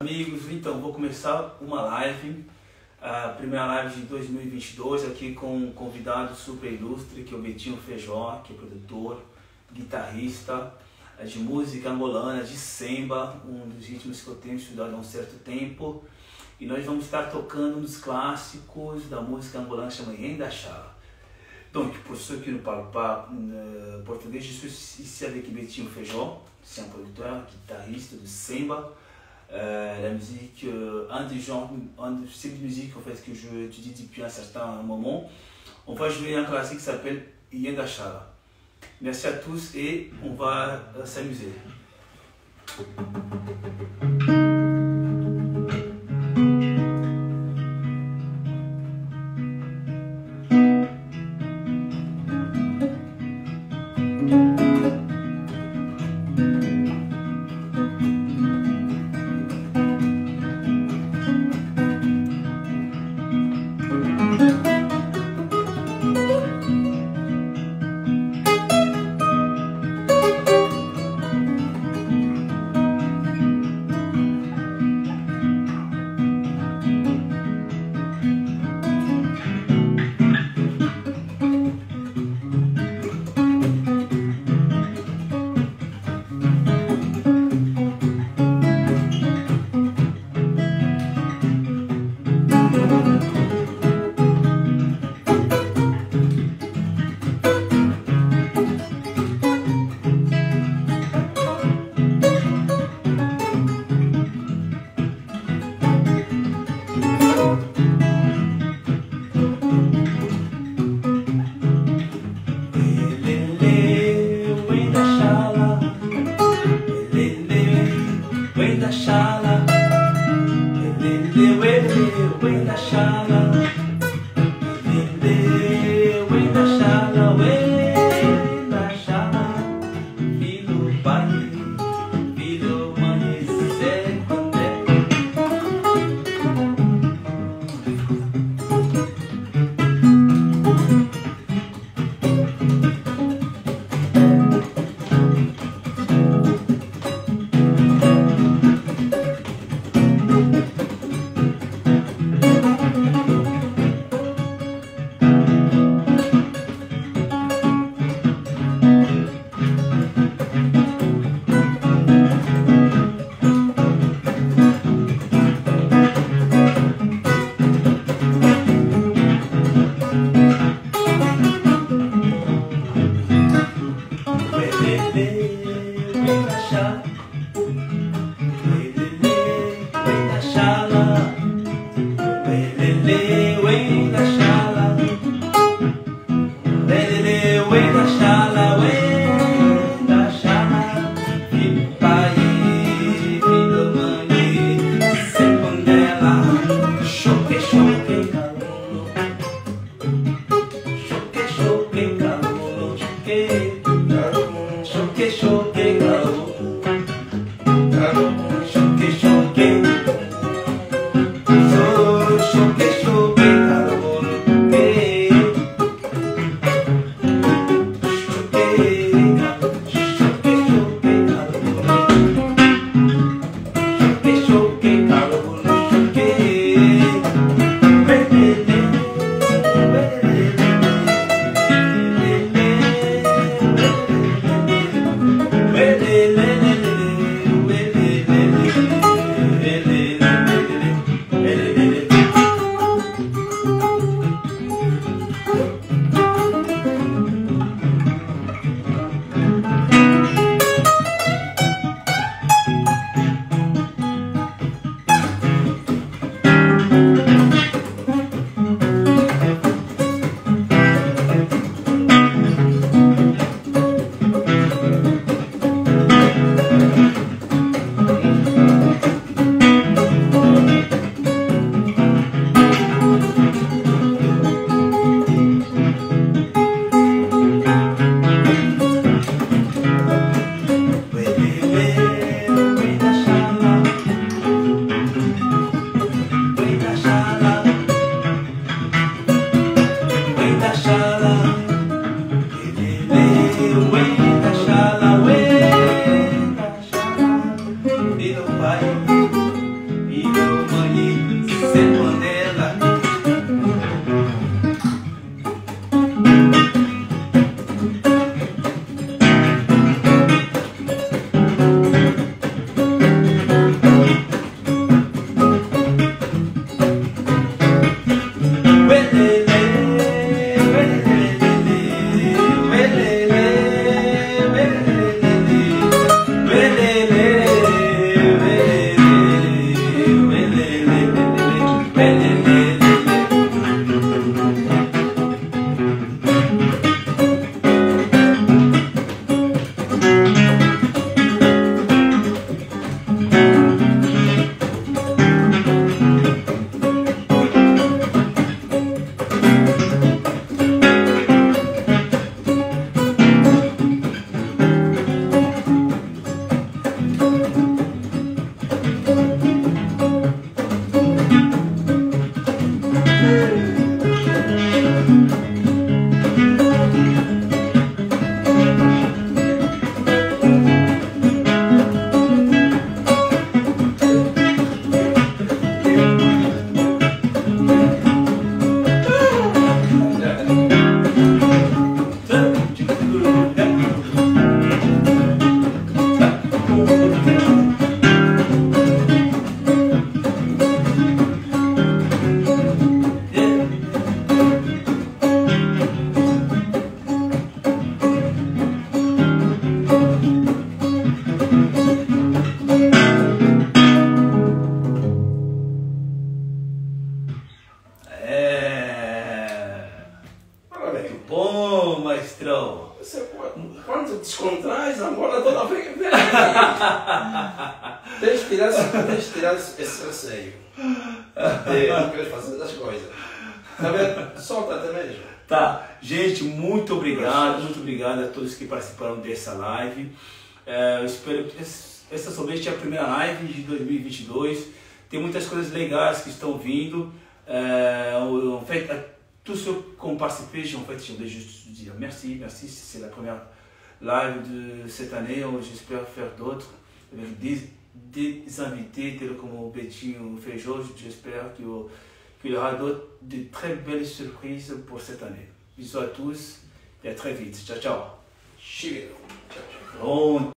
Amigos, então vou começar uma live, a primeira live de 2022 aqui com um convidado super ilustre, que é o Betinho Feijo, que é produtor, guitarrista de música angolana, de samba, um dos ritmos que eu tenho estudado há um certo tempo. E nós vamos estar tocando um dos clássicos da música angolana, chama Yenda Chala. Donc, pour ceux qui ne parlent pas portugais, je suis ici avec Betinho Feijo, c'est un producteur, guitariste de samba. La musique, un des styles de musique en fait, que je étudie depuis un certain moment. On va jouer un classique qui s'appelle Yenda Chala. Merci à tous et on va s'amuser. tens de tirar esse receio. Não queres fazer das coisas. Tá vendo? Solta-te mesmo. Tá, gente, muito obrigado a todos que participaram dessa live. Eu espero que essa somente é a primeira live de 2022. Tem muitas coisas legais que estão vindo. En fait, à tous ceux qui ont participé, en fait, je voulais juste dire merci, c'est la première live de cette année. J'espère faire d'autres avec des invités tels comme Betinho ou Feijo. J'espère qu'il y aura de très belles surprises pour cette année. Bisous à tous et à très vite. Ciao, ciao. Cheiro. Tchau, tchau.